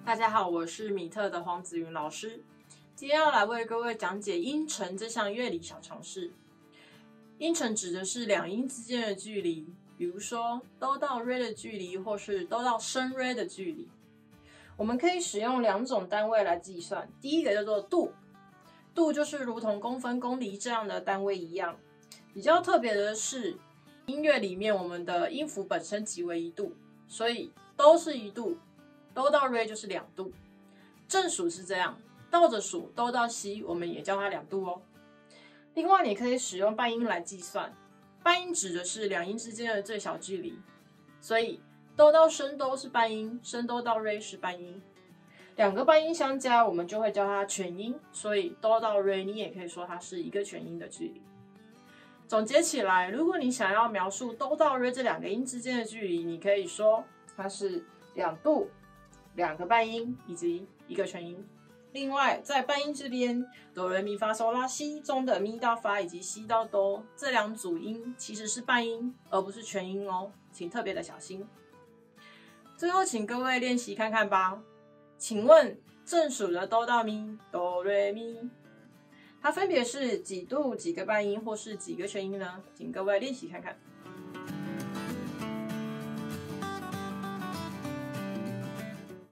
大家好，我是米特的黄子云老师，今天要来为各位讲解音程这项乐理小常识。音程指的是两音之间的距离，比如说哆到瑞的距离，或是哆到升瑞的距离。我们可以使用两种单位来计算，第一个叫做度，度就是如同公分、公厘这样的单位一样。比较特别的是，音乐里面我们的音符本身即为一度，所以哆是一度，哆到瑞就是2度。正数是这样，倒着数哆到西，我们也叫它2度哦。另外，你可以使用半音来计算，半音指的是两音之间的最小距离，所以哆到升哆是半音，升哆到瑞是半音，两个半音相加，我们就会叫它全音，所以哆到瑞你也可以说它是一个全音的距离。总结起来，如果你想要描述哆到瑞这两个音之间的距离，你可以说它是2度、2个半音以及1个全音。另外，在半音这边，哆来咪发嗦拉西中的咪到发以及西到哆这两组音其实是半音，而不是全音哦，请特别的小心。最后，请各位练习看看吧。请问正数的哆到咪、哆来咪，它分别是几度、几个半音或是几个全音呢？请各位练习看看。